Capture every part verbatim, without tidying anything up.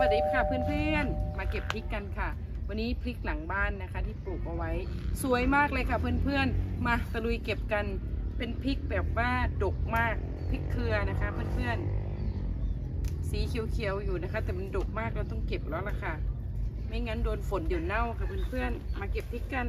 สดีค่ะเพื่อนๆมาเก็บพริกกันค่ะวันนี้พริกหลังบ้านนะคะที่ปลูกเอาไว้สวยมากเลยค่ะเพื่อนๆมาตะลุยเก็บกันเป็นพริกแบบว่าดกมากพริกเครือนะคะเพื่อนๆสีเขียวๆอยู่นะคะแต่มันดกมากเราต้องเก็บแล้วล่ะค่ะไม่งั้นโดนฝนเดี๋ยวเน่าค่ะเพื่อนๆมาเก็บพริกกัน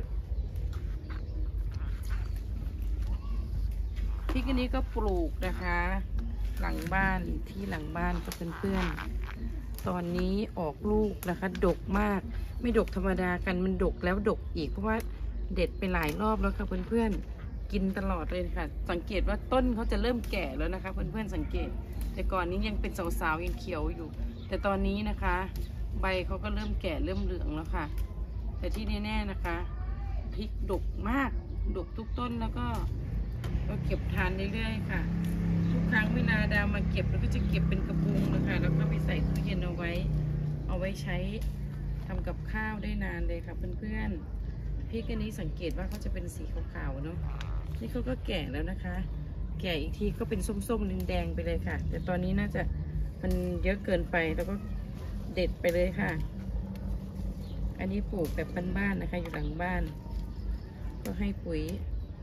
พริกอันนี้ก็ปลูกนะคะหลังบ้านที่หลังบ้านกับเพื่อนๆตอนนี้ออกลูกนะคะดกมากไม่ดกธรรมดากันมันดกแล้วดกอีกเพราะว่าเด็ดไปหลายรอบแล้วค่ะเพื่อนๆกินตลอดเลยค่ะสังเกตว่าต้นเขาจะเริ่มแก่แล้วนะคะเพื่อนๆสังเกตแต่ก่อนนี้ยังเป็นสาวๆยังเขียวอยู่แต่ตอนนี้นะคะใบเขาก็เริ่มแก่เริ่มเหลืองแล้วค่ะแต่ที่แน่ๆนะคะพริกดกมากดกทุกต้นแล้วก็ก็เก็บทานเรื่อยๆค่ะทุกครั้งเวลาดาวมาเก็บเราก็จะเก็บเป็นกระปุกนะคะแล้วก็ไปใส่ตู้เย็นเอาไว้เอาไว้ใช้ทำกับข้าวได้นานเลยค่ะเพื่อนๆพริกอันนี้สังเกตว่าเขาจะเป็นสีขาวๆเนาะนี่เขาก็แก่แล้วนะคะแก่อีกทีก็เป็นส้มๆแดงๆไปเลยค่ะแต่ตอนนี้น่าจะมันเยอะเกินไปแล้วก็เด็ดไปเลยค่ะอันนี้ปลูกแบบบ้านๆนะคะอยู่หลังบ้านก็ให้ปุ๋ย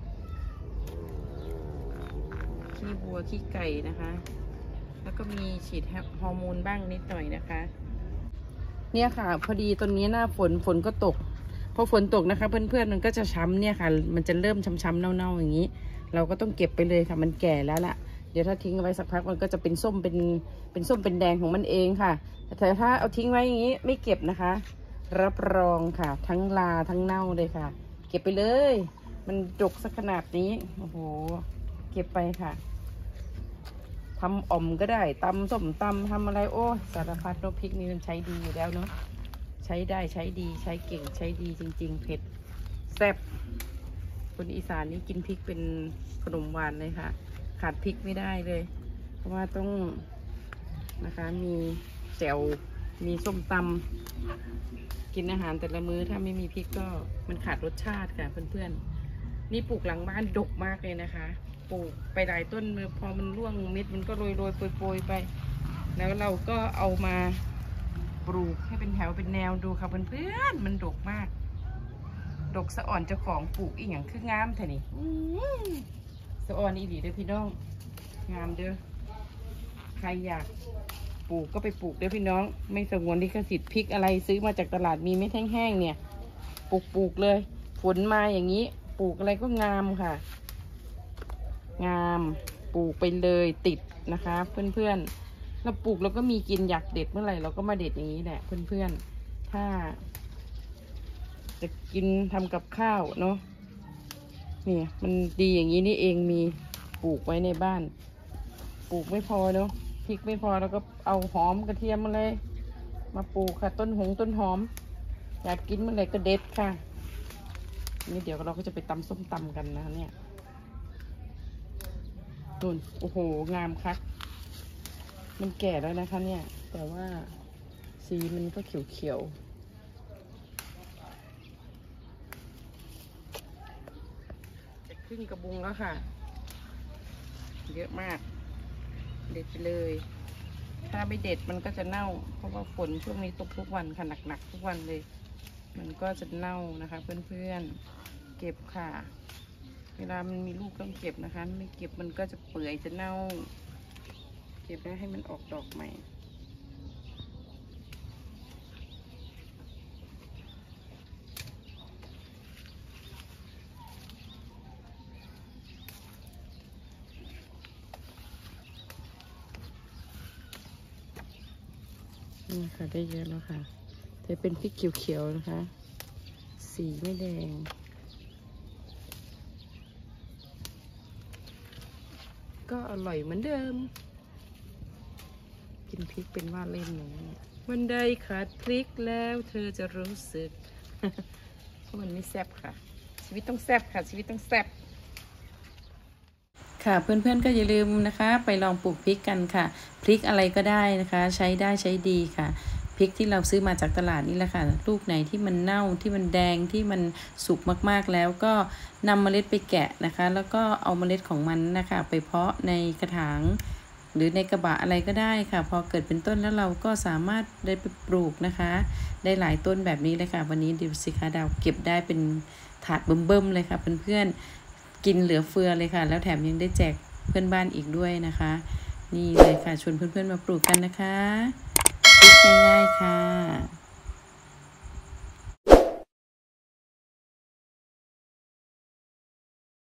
ขี้วัวขี้ไก่นะคะแล้วก็มีฉีดฮอร์โมนบ้างนิดหน่อยนะคะเนี่ยค่ะพอดีตอนนี้หน้าฝนฝนก็ตกพอฝนตกนะคะเพื่อนๆมันก็จะช้ำเนี่ยค่ะมันจะเริ่มช้ำๆเน่าๆอย่างนี้เราก็ต้องเก็บไปเลยค่ะมันแก่แล้วล่ะเดี๋ยวถ้าทิ้งไว้สักพักมันก็จะเป็นส้มเป็นเป็นส้มเป็นแดงของมันเองค่ะแต่ถ้าเอาทิ้งไว้อย่างนี้ไม่เก็บนะคะรับรองค่ะทั้งลาทั้งเน่าเลยค่ะเก็บไปเลยมันดกสักขนาดนี้โอ้โหเก็บไปค่ะทำอ่อมก็ได้ตำส้มตำทำอะไรโอ้สารพัดโนพริกนี่มันใช้ดีอยู่แล้วเนาะใช้ได้ใช้ดีใช้เก่งใช้ดีจริงๆเผ็ดแซ่บคนอีสานนี่กินพริกเป็นขนมหวานเลยค่ะขาดพริกไม่ได้เลยเพราะว่าต้องนะคะมีแจ่วมีส้มตำกินอาหารแต่ละมื้อถ้าไม่มีพริกก็มันขาดรสชาติค่ะเพื่อนๆนี่ปลูกหลังบ้านดกมากเลยนะคะปลูกไปหลายต้นพอมันร่วงเม็ดมันก็โรยโรยโปรยโปรยไปแล้วเราก็เอามาปลูกให้เป็นแถวเป็นแนวดูค่ะเพื่อนๆมันดกมากดกสะอ่อนเจ้าของปลูกอีกอย่างคืองามแท้นี่สะอ่อนอีดีเด้อพี่น้องงามเด้อใครอยากปลูกก็ไปปลูกเด้อพี่น้องไม่สงวนลิขสิทธิ์พริกอะไรซื้อมาจากตลาดมีเม็ดแห้งๆเนี่ยปลูกปลูกเลยฝนมาอย่างนี้ปลูกอะไรก็งามค่ะงามปลูกไปเลยติดนะคะเพื่อนๆเราปลูกเราก็มีกินอยากเด็ดเมื่อไหร่เราก็มาเด็ดอย่างนี้แหละเพื่อนๆถ้าจะกินทำกับข้าวเนาะนี่มันดีอย่างนี้นี่เองมีปลูกไว้ในบ้านปลูกไม่พอเนาะพริกไม่พอแล้วก็เอาหอมกระเทียมอะไรมาปลูกค่ะต้นหงต้นหอมอยากกินเมื่อไหร่ก็เด็ดค่ะนี่เดี๋ยวเราก็จะไปตำส้มตำกันนะเนี่ยนุ่นโอ้โหงามคักมันแก่แล้วนะคะเนี่ยแต่ว่าสีมันก็เขียวๆจะขึ้นกระบุงแล้วค่ะเยอะมากเด็ดไปเลยถ้าไม่เด็ดมันก็จะเน่าเพราะว่าฝนช่วงนี้ตกทุกวันค่ะหนักๆทุกวันเลยมันก็จะเน่านะคะเพื่อนๆเก็บค่ะเวลามันมีลูกต้องเก็บนะคะไม่เก็บมันก็จะเปื่อยจะเน่าเก็บแล้วให้มันออกดอกใหม่นี่ค่ะได้เยอะแล้วค่ะแต่เป็นพริกเขียวๆนะคะสีไม่แดงก็อร่อยเหมือนเดิมกินพริกเป็นว่าเล่นอย่างนี้วันใดขาดพริกแล้วเธอจะรู้สึก เพราะมันไม่แซ่บค่ะชีวิตต้องแซ่บค่ะชีวิตต้องแซ่บค่ะเพื่อนๆก็อย่าลืมนะคะไปลองปลูกพริกกันค่ะพริกอะไรก็ได้นะคะใช้ได้ใช้ดีค่ะพริกที่เราซื้อมาจากตลาดนี่แหละค่ะลูกไหนที่มันเน่าที่มันแดงที่มันสุกมากๆแล้วก็นำเมล็ดไปแกะนะคะแล้วก็เอาเมล็ดของมันนะคะไปเพาะในกระถางหรือในกระบะอะไรก็ได้ค่ะพอเกิดเป็นต้นแล้วเราก็สามารถได้ไปปลูกนะคะได้หลายต้นแบบนี้เลยค่ะวันนี้ดูสิคะดาวเก็บได้เป็นถาดเบิ่มๆเลยค่ะเพื่อนๆกินเหลือเฟือเลยค่ะแล้วแถมยังได้แจกเพื่อนบ้านอีกด้วยนะคะนี่เลยค่ะชวนเพื่อนๆมาปลูกกันนะคะง่ายๆค่ะ